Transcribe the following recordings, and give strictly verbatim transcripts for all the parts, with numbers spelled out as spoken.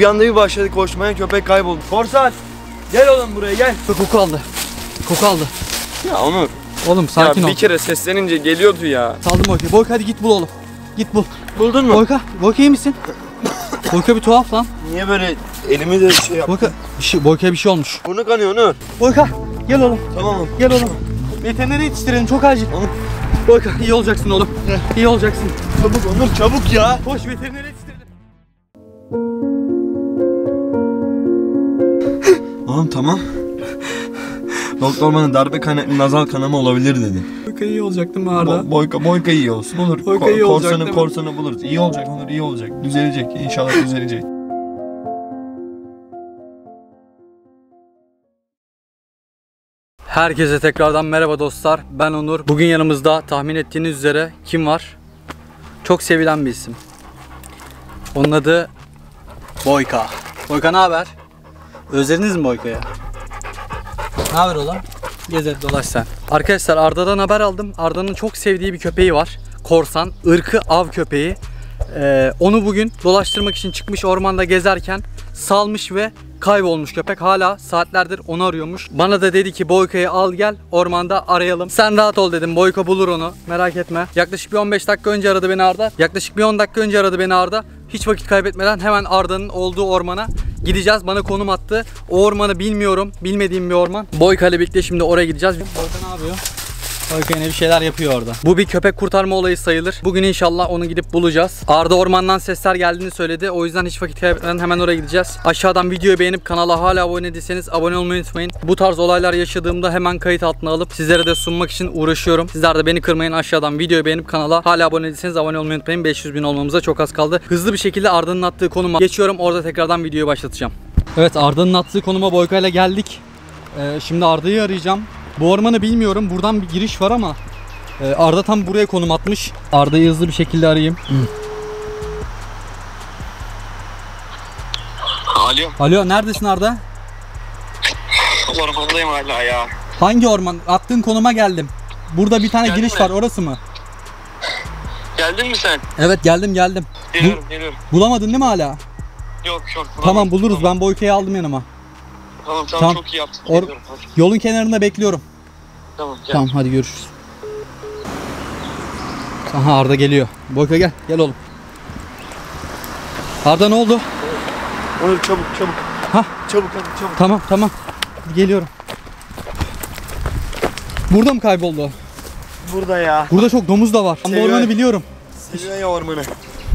Bir anda bir başladı koşmaya, köpek kayboldu. Korsan! Gel oğlum buraya gel. Koku aldı. Koku aldı. Ya Onur. Oğlum sakin ya, ol. Bir kere seslenince geliyordu ya. Saldım Boyka. Boyka hadi git bul oğlum. Git bul. Buldun mu? Boyka. Boyka iyi misin? Boyka bir tuhaf lan. Niye böyle elimi de şey yaptın? Boyka bir şey, Boyka'ya bir şey olmuş. Burnu kanıyor Onur. Boyka gel oğlum. Tamam. Gel oğlum. Veterinere yetiştirelim çok acil. Oğlum. Boyka iyi olacaksın oğlum. İyi olacaksın. Çabuk Onur çabuk ya. Koş veterinere yetiştirelim. Oğlum tamam. Doktor bana darbe kaynaklı nazal kanama olabilir dedi. Boyka iyi olacak değil mi Arda? Bo boyka boyka iyi olsun Onur. Boyka Ko iyi olacak korsanı, değil mi? korsanı buluruz. İyi olacak Onur, iyi olacak. Düzelecek. İnşallah düzelecek. Herkese tekrardan merhaba dostlar. Ben Onur. Bugün yanımızda tahmin ettiğiniz üzere kim var? Çok sevilen bir isim. Onun adı Boyka. Boyka ne haber? Özlediniz mi Boyka'ya? Ne haber oğlum? Gezet dolaş sen. Arkadaşlar Arda'dan haber aldım. Arda'nın çok sevdiği bir köpeği var. Korsan, ırkı av köpeği. Ee, onu bugün dolaştırmak için çıkmış ormanda gezerken salmış ve kaybolmuş köpek. Hala saatlerdir onu arıyormuş. Bana da dedi ki Boyka'yı al gel ormanda arayalım. Sen rahat ol dedim. Boyka bulur onu. Merak etme. Yaklaşık bir on beş dakika önce aradı beni Arda. Yaklaşık bir on dakika önce aradı beni Arda. Hiç vakit kaybetmeden hemen Arda'nın olduğu ormana gideceğiz. Bana konum attı. O ormanı bilmiyorum. Bilmediğim bir orman. Boyka ile birlikte şimdi oraya gideceğiz. Boyka ne yapıyor? Boyka yine bir şeyler yapıyor orada. Bu bir köpek kurtarma olayı sayılır. Bugün inşallah onu gidip bulacağız. Arda ormandan sesler geldiğini söyledi. O yüzden hiç vakit kaybetmeden hemen oraya gideceğiz. Aşağıdan videoyu beğenip kanala hala abone değilseniz abone olmayı unutmayın. Bu tarz olaylar yaşadığımda hemen kayıt altına alıp sizlere de sunmak için uğraşıyorum. Sizler de beni kırmayın. Aşağıdan videoyu beğenip kanala hala abone değilseniz abone olmayı unutmayın. beş yüz bin olmamıza çok az kaldı. Hızlı bir şekilde Arda'nın attığı konuma geçiyorum. Orada tekrardan videoyu başlatacağım. Evet, Arda'nın attığı konuma Boyka ile geldik. Ee, şimdi Arda'yı arayacağım. Bu ormanı bilmiyorum. Buradan bir giriş var ama Ee, Arda tam buraya konum atmış. Arda'yı hızlı bir şekilde arayayım. Hı. Alo. Alo, neredesin Arda? Ormandayım hala ya. Hangi orman? Attığın konuma geldim. Burada bir tane Geldin giriş mi? var, orası mı? Geldin mi sen? Evet, geldim geldim. Geliyorum geliyorum. Bulamadın değil mi hala? Yok yok. Bulamam. Tamam, buluruz. Tamam. Ben Boyka'yı aldım yanıma. Tamam, tamam Tamam. çok iyi yaptın. Or Geliyorum, hadi. Yolun kenarında bekliyorum. Tamam gel. Tamam, hadi görüşürüz. Aha, Arda geliyor. Boyka gel, gel oğlum. Arda ne oldu? Onur çabuk çabuk. Hah. Çabuk hadi çabuk. Tamam tamam. Geliyorum. Burada mı kayboldu? Burada ya. Burada çok domuz da var. Ben bu Seviyor. ormanı biliyorum. Seviyor ya ormanı.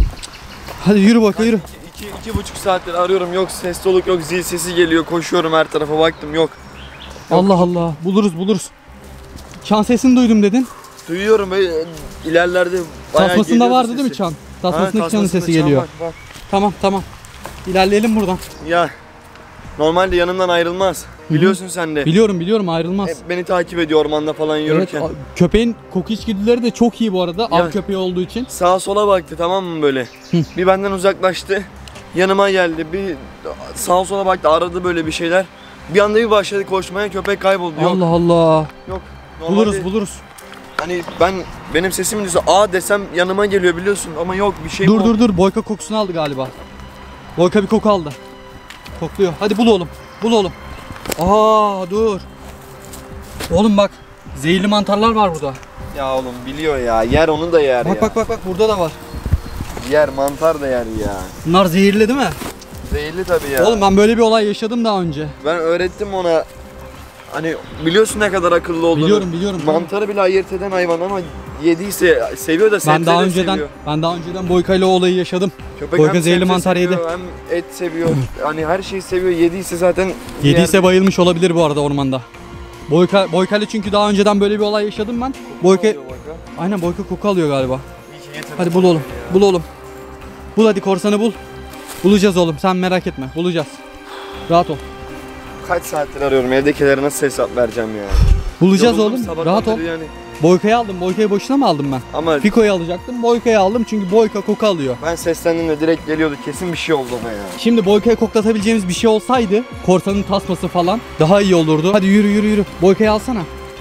Hadi yürü Boyka, yürü. İki, iki, iki buçuk saattir arıyorum. Yok ses soluk yok. Zil sesi geliyor. Koşuyorum her tarafa baktım. Yok. Allah Allah. Buluruz buluruz. Çan sesini duydum dedin. Duyuyorum böyle ilerlerde bayağı Tasmasında geliyordu vardı sesi. değil mi çan? Ha, Tasmasındaki çanın tasmasında sesi çan geliyor. var, var. Tamam tamam. İlerleyelim buradan. Ya normalde yanımdan ayrılmaz. Biliyorsun sen de. Biliyorum biliyorum, ayrılmaz. Hep beni takip ediyor ormanda falan Evet, yürürken. a- köpeğin koku içgüdüleri de çok iyi bu arada. Av Ya. köpeği olduğu için. Sağa sola baktı tamam mı böyle. Bir benden uzaklaştı. Yanıma geldi. Bir sağa sola baktı, aradı böyle bir şeyler. Bir anda bir başladı koşmaya, köpek kayboldu. Yok. Allah Allah. Yok. Normalde Buluruz buluruz. Hani ben benim sesimi duysa aa desem yanıma geliyor biliyorsun ama yok bir şey Dur mi dur oldu? dur, Boyka kokusunu aldı galiba. Boyka bir koku aldı. Kokluyor. Hadi bul oğlum. Bul oğlum. Aa dur. Oğlum bak. Zehirli mantarlar var burada. Ya oğlum biliyor ya. Yer onu da yer Bak ya. bak bak bak, burada da var. Yer mantar da yer ya. Bunlar zehirli değil mi? Zehirli tabii ya. Oğlum ben böyle bir olay yaşadım daha önce. Ben öğrettim ona. Hani biliyorsun ne kadar akıllı olduğunu. Biliyorum biliyorum. Mantarı bile ayırt eden hayvan ama yediyse seviyor da sebze Ben daha de önceden seviyor. ben daha önceden Boyka ile o olayı yaşadım. Köpek Boyka hem zehirli sebze mantar seviyor, yedi. hem et seviyor. Hani her şeyi seviyor. Yediyse zaten Yediyse yer- bayılmış olabilir bu arada ormanda. Boyka Boyka ile çünkü daha önceden böyle bir olay yaşadım ben. Boyka Oluyor Boyka. aynen Boyka koku alıyor galiba. İyi ki getirdim Hadi bul oğlum. ya. Bul oğlum. Bul hadi, korsanı bul. Bulacağız oğlum, sen merak etme. Bulacağız. Rahat ol. Kaç saattir arıyorum, evdekilere nasıl hesap vereceğim ya. Bulacağız Yoruldum oğlum. sabahtan Rahat ol. beri Yani. Boyka'yı aldım. Boyka'yı boşuna mı aldım ben? Ama Fiko'yu alacaktım. Boyka'yı aldım çünkü Boyka koku alıyor. ben seslendiğimde direkt geliyordu, kesin bir şey oldu ona ya. Şimdi Boyka'ya koklatabileceğimiz bir şey olsaydı, korsanın tasması falan, daha iyi olurdu. Hadi yürü yürü yürü. Boyka'yı alsana.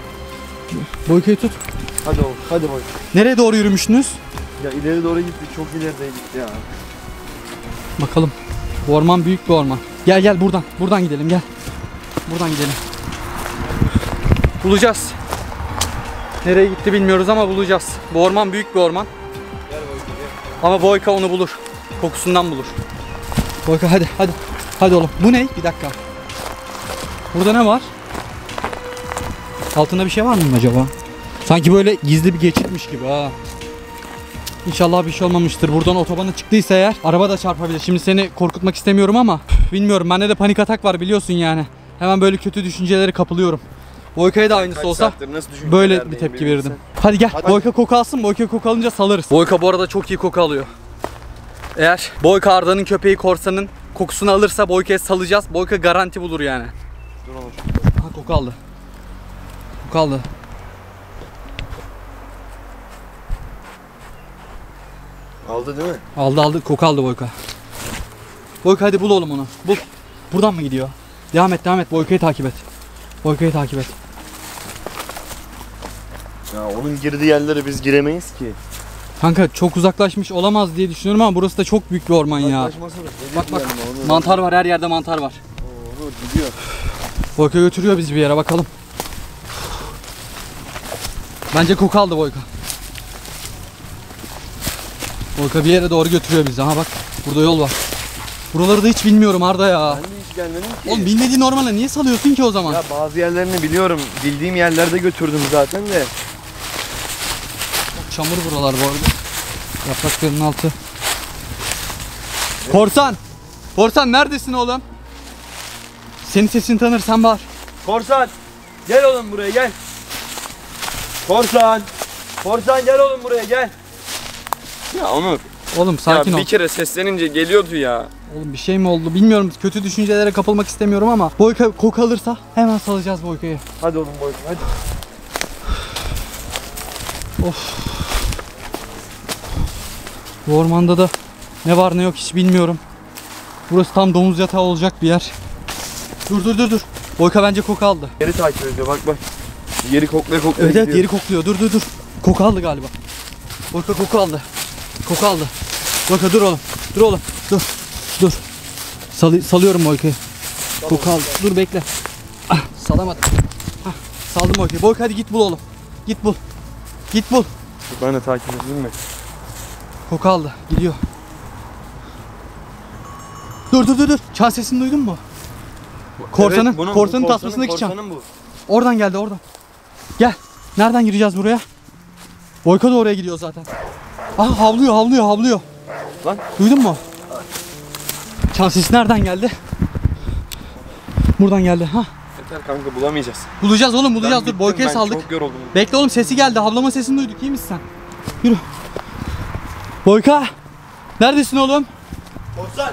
Boyka'yı tut. Hadi oğlum, hadi boy. Nereye doğru yürümüştünüz? Ya ileri doğru gitti, çok ilerideydik ya. Bakalım. Bu orman büyük bir orman. Gel gel buradan. Buradan gidelim gel. Buradan gidelim. Bulacağız. Nereye gitti bilmiyoruz ama bulacağız. Bu orman büyük bir orman. Ama Boyka onu bulur. Kokusundan bulur. Boyka hadi hadi. Hadi oğlum. Bu ne? Bir dakika. Burada ne var? Altında bir şey var mı acaba? Sanki böyle gizli bir geçitmiş gibi ha. İnşallah bir şey olmamıştır. Buradan otobana çıktıysa eğer araba da çarpabilir. Şimdi seni korkutmak istemiyorum ama bilmiyorum. Bende de panik atak var biliyorsun yani. Hemen böyle kötü düşüncelere kapılıyorum. Boyka'ya da aynısı Kaç olsa saattir nasıl düşüncelerdeyim böyle bir tepki bilirsin. verirdim. Hadi gel. Hadi. Boyka koku alsın. Boyka koku alınca salarız. Boyka bu arada çok iyi koku alıyor. Eğer Boyka Arda'nın köpeği Korsan'ın kokusunu alırsa Boyka'ya salacağız. Boyka garanti bulur yani. Dur oğlum. Ha koku aldı. Koku aldı. Aldı değil mi? Aldı aldı. Koku aldı Boyka. Boyka hadi bul oğlum onu. Bul. Buradan mı gidiyor? Devam et devam et. Boyka'yı takip et. Boyka'yı takip et. Ya onun girdiği yerlere biz giremeyiz ki. Kanka çok uzaklaşmış olamaz diye düşünüyorum ama burası da çok büyük bir orman ya. Uzaklaşmasana. Ne Bak bak. diyeyim yani, onu- Mantar var, her yerde mantar var. Olur gidiyor. Boyka götürüyor bizi bir yere, bakalım. Bence koku aldı Boyka. Boyka bir yere doğru götürüyor bizi. Aha bak burada yol var. Buraları da hiç bilmiyorum Arda ya. Ben de hiç gelmedim ki. Oğlum bilmediğin normale niye salıyorsun ki o zaman? Ya bazı yerlerini biliyorum. Bildiğim yerlerde götürdüm zaten de. Çamur buralar bu arada. Yaprakların altı. Korsan! Korsan neredesin oğlum? Senin sesini tanırsam var. Korsan! Gel oğlum buraya gel. Korsan! Korsan gel oğlum buraya gel. Ya Onur. Oğlum sakin ya ol. bir kere seslenince geliyordu ya. Oğlum bir şey mi oldu bilmiyorum. Kötü düşüncelere kapılmak istemiyorum ama Boyka koku alırsa hemen salacağız Boyka'yı. Hadi oğlum boy hadi. Of. Bu ormanda da ne var ne yok hiç bilmiyorum. Burası tam domuz yatağı olacak bir yer. Dur dur dur dur. Boyka bence koku aldı. Yeri takip ediyor bak bak. Yeri koklaya koklaya Evet evet gidiyor. yeri kokluyor. Dur dur dur. Koku aldı galiba. Boyka koku aldı. Koku aldı. Boyka dur oğlum. Dur oğlum. Dur. Dur. Salı- salıyorum Boyka'yı. Koku aldı. Dur bekle. Ah, salamadım. Ah, saldım Boyka'yı. Boyka hadi git bul oğlum. Git bul. Git bul. Ben de takip edeyim mi? Koku aldı. Gidiyor. Dur dur dur dur. Çan sesini duydun mu? Korsanın, Evet, bunun- bu korsanın tasmasındaki çan. korsanın bu. Oradan geldi oradan. Gel. Nereden gireceğiz buraya? Boyka da oraya gidiyor zaten. Aha havlıyor havlıyor havlıyor. Lan. Duydun mu? Çan sesi nereden geldi? Buradan geldi. Ha. Yeter kanka bulamayacağız. Bulacağız oğlum bulacağız. Ben Dur bittim, Boyka'ya ben saldık. Çok yoruldum. Bekle oğlum sesi geldi. Havlama sesini duyduk. İyi misin sen? Yürü. Boyka. Neredesin oğlum? Korsan!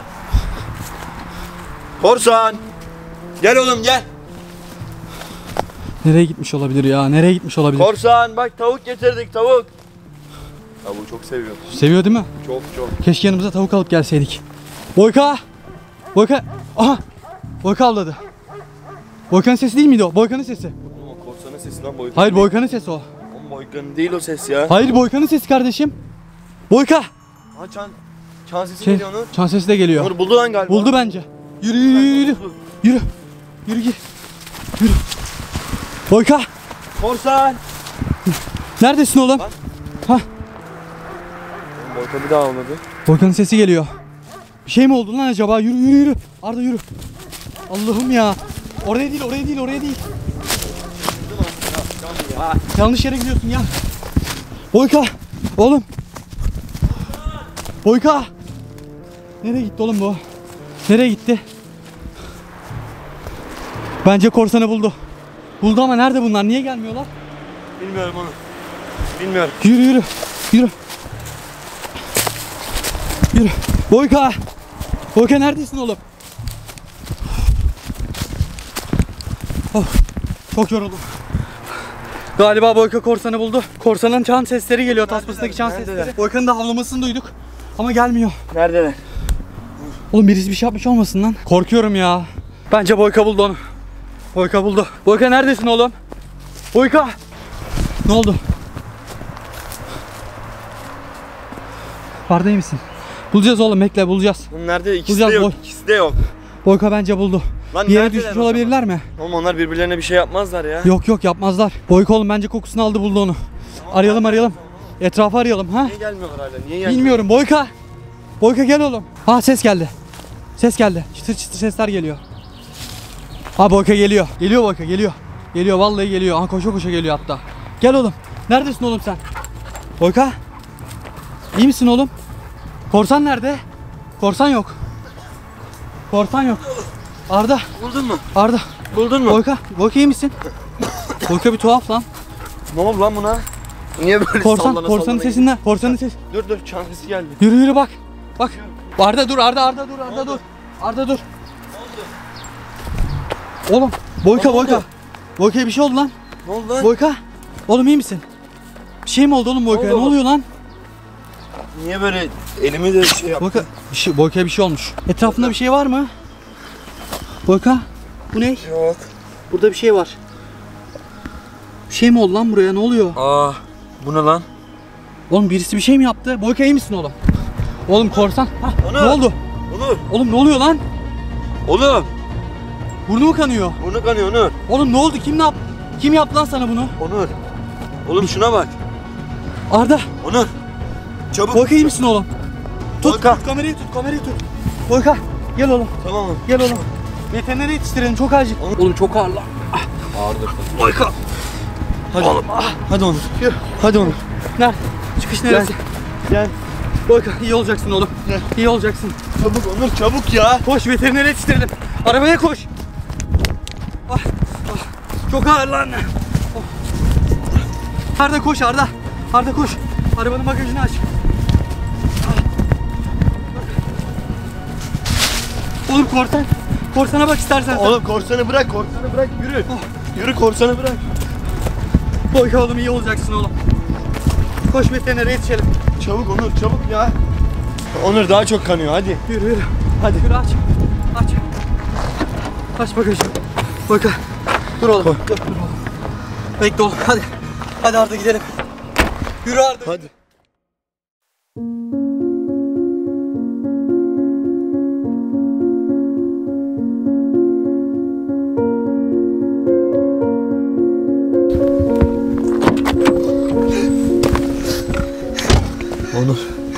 Korsan! Gel oğlum gel. Nereye gitmiş olabilir ya? Nereye gitmiş olabilir? Korsan bak tavuk getirdik tavuk. Tavuğu çok seviyor. Seviyor değil mi? Çok çok. Keşke yanımıza tavuk alıp gelseydik. Boyka! Boyka! Aha! Boyka avladı. Boyka'nın sesi değil miydi o? Boyka'nın sesi. Oğlum o korsanın sesi lan Boykan. Hayır Boyka'nın sesi o. Oğlum Boykan'ın değil o ses ya. Hayır Boyka'nın sesi kardeşim. Boyka! Ha çan. Çan sesi Şey, geliyor Onur. çan sesi de geliyor. Onur buldu lan galiba. Buldu bence. Yürü yürü yürü yürü. Buldu. Yürü. Yürü gir. Yürü. Boyka! Korsan! Neredesin oğlum? Lan. Ha? Boykan bir daha olmadı. Boyka'nın sesi geliyor. Bir şey mi oldu lan acaba? Yürü yürü yürü. Arda yürü. Allah'ım ya. Oraya değil oraya değil oraya değil. Aa, yanlış yere gidiyorsun ya. Boyka. Oğlum. Boyka. Nereye gitti oğlum bu? Nereye gitti? Bence korsanı buldu. Buldu ama nerede bunlar? Niye gelmiyorlar? Bilmiyorum onu. Bilmiyorum. Yürü yürü. Yürü. Yürü. Boyka. Boyka neredesin oğlum? Oh, çok yoruldum. Galiba Boyka korsanı buldu. Korsanın çan sesleri geliyor. Tasmasındaki çan Neredeler? sesleri. Boyka'nın da havlamasını duyduk. Ama gelmiyor. Neredeler? Oğlum birisi bir şey yapmış olmasın lan. Korkuyorum ya. Bence Boyka buldu onu. Boyka buldu. Boyka neredesin oğlum? Boyka. Ne oldu? Arda iyi misin? Bulacağız oğlum, bekle bulacağız. Oğlum nerede? İkisi Bulacağız, de yok. boy. İkisi de yok. Boyka bence buldu. Lan Bir yere neredeler düşmüş o olabilirler zaman? mi? Oğlum onlar birbirlerine bir şey yapmazlar ya. Yok yok, yapmazlar. Boyka oğlum bence kokusunu aldı, buldu onu. Arayalım arayalım. Etrafı arayalım ha. Niye gelmiyorlar hala? Niye gelmiyorlar? Bilmiyorum Boyka. Boyka gel oğlum. Ha, ses geldi. Ses geldi. Çıtır çıtır sesler geliyor. Ha, Boyka geliyor. Geliyor Boyka, geliyor. Geliyor vallahi geliyor. Ha, koşa koşa geliyor hatta. Gel oğlum. Neredesin oğlum sen? Boyka. İyi misin oğlum? Korsan nerede? Korsan yok. Korsan yok. Arda. Buldun mu? Arda. Buldun mu? Boyka. Boyka iyi misin? Boyka bir tuhaf lan. Ne oldu lan buna? Niye böyle Korsan. sallana Korsanın sallana sesinden. Korsanın sesi. gidiyor? Dur dur çan sesi geldi. Yürü yürü bak. Bak. Arda dur, Arda Arda dur, Arda dur. Arda dur. Oğlum, Boyka Ne Boyka. oldu? Boyka'ya bir şey oldu lan. Ne oldu lan? Boyka. Oğlum iyi misin? Bir şey mi oldu oğlum Boyka'ya? Ne oldu? oluyor lan? Niye böyle elimi de şey yaptı? Boyka, bir şey, Boyka'ya bir şey olmuş. Etrafında bir şey var mı? Boyka, bu ne? Yok. Burada bir şey var. Bir şey mi oldu lan buraya? Ne oluyor? Aa, bu ne lan? Oğlum birisi bir şey mi yaptı? Boyka iyi misin oğlum? Oğlum korsan. Hah, Onur. ne oldu? Onur. Oğlum ne oluyor lan? Oğlum. Burnu mu kanıyor? Burnu kanıyor Onur. Oğlum ne oldu? Kim ne yap? Kim yaptı lan sana bunu? Onur. Oğlum şuna bak. Arda. Onur. Çabuk. Boyka iyi misin oğlum? Tut, Boyka. tut kamerayı tut, kamerayı tut. Boyka gel oğlum, Tamam mı? gel oğlum. Veterinere yetiştirelim, çok acil. Oğlum. Oğlum çok ağır lan. Ağırdır. Boyka. Hadi. Oğlum. Hadi Onur. Yürü. Hadi Onur. Nerede? Çıkış neresi? Gel. Boyka iyi olacaksın oğlum. Gel. İyi olacaksın. Çabuk Onur çabuk ya. Koş veterinere yetiştirelim. Arabaya koş. Ah, ah. Çok ağır lan. Oh. Arda koş Arda. Arda koş. Arabanın bagajını aç. Oğlum korsan. Korsana bak istersen. Oğlum korsanı bırak, korsanı bırak yürü. Yürü korsanı bırak. Boyka oğlum iyi olacaksın oğlum. Koş veterinere yetişelim. Çabuk Onur çabuk ya. Onur daha çok kanıyor hadi. Yürü yürü. Hadi yürü aç. Aç. Aç bagajı. Boyka. Dur oğlum. Dur, dur oğlum. Bekle oğlum hadi. Hadi Arda gidelim. Yürü Arda. Hadi. Onur.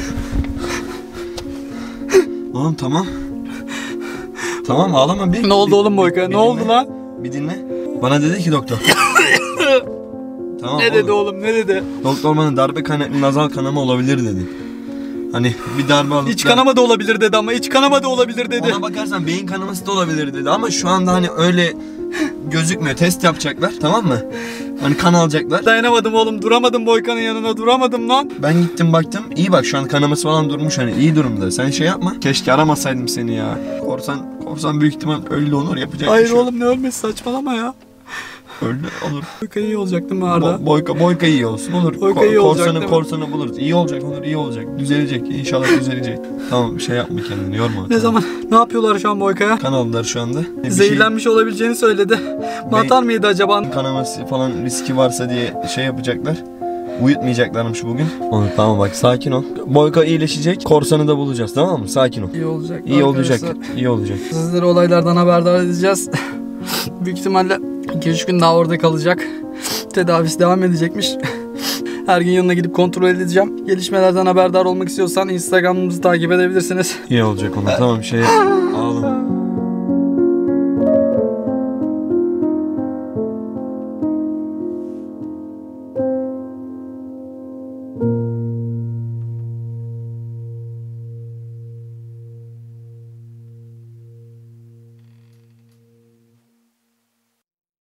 Oğlum tamam. Tamam ağlama bir. Ne oldu Bir- oğlum Boyka? bir- bir Ne oldu dinle. lan? Bir dinle. Bana dedi ki doktor. Tamam Ne dedi oğlum ne dedi? Doktor bana darbe kaynaklı nazal kanama olabilir dedi. Hani bir darbe alıp İç da- kanama da olabilir dedi ama iç kanama da olabilir dedi. Ona bakarsan beyin kanaması da olabilir dedi ama şu anda hani öyle gözükmüyor. Test yapacaklar tamam mı? Hani kan alacaklar. Dayanamadım oğlum, duramadım Boyka'nın yanına, duramadım lan. Ben gittim baktım iyi bak şu an kanaması falan durmuş hani iyi durumda. Sen şey yapma. Keşke aramasaydım seni ya. Korsan korsan büyük ihtimal öldü Onur yapacak bir Hayır şey yok. oğlum ne ölmesi, saçmalama ya. Öldü olur. Boyka iyi olacak değil mi Arda? Bo- boyka boyka iyi olsun olur. Boyka iyi olacak, korsanı değil mi? korsanı buluruz. İyi olacak olur iyi olacak. Düzelecek inşallah düzelecek. Tamam şey yapma kendini yorma. Ne Tamam. zaman? Ne yapıyorlar şu an Boyka'ya? Kan aldılar şu anda. Bir şey- Zehirlenmiş olabileceğini söyledi. Mantar mıydı acaba? kanaması falan riski varsa diye şey yapacaklar. Uyutmayacaklarmış bugün. Onu tamam bak sakin ol. Boyka iyileşecek. Korsanı da bulacağız tamam mı? Sakin ol. İyi olacak. İyi olacak. arkadaşlar. İyi olacak. Sizleri olaylardan haberdar edeceğiz. Büyük ihtimalle iki üç gün daha orada kalacak. Tedavisi devam edecekmiş. Her gün yanına gidip kontrol edeceğim. Gelişmelerden haberdar olmak istiyorsan Instagram'ımızı takip edebilirsiniz. İyi olacak onu. Tamam şey yap. Ağlama.